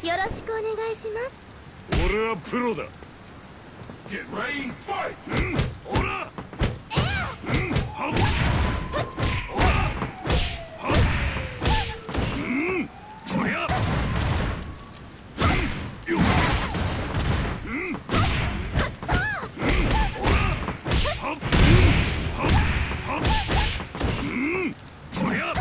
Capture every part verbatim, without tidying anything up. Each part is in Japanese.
よろしくお願いします。 俺はプロだ。 Get ready, fight! うん、オラ。うん、はっ。オラ。はっ。うん、とりゃ。うん、よっ。うん。うん、オラ。はっ。うん、はっ。はっ。うん、とりゃ。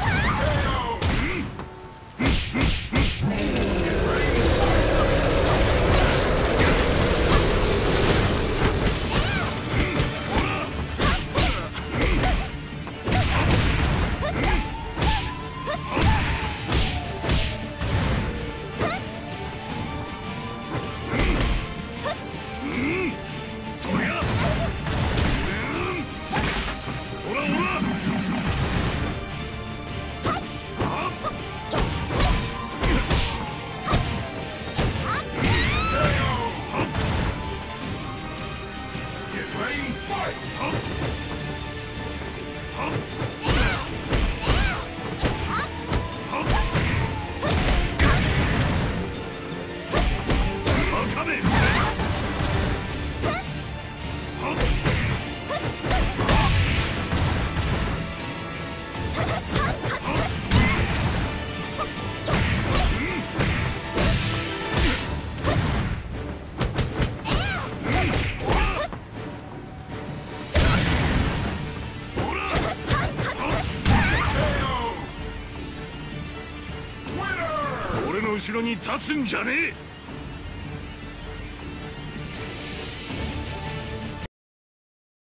俺の後ろに立つんじゃねえ。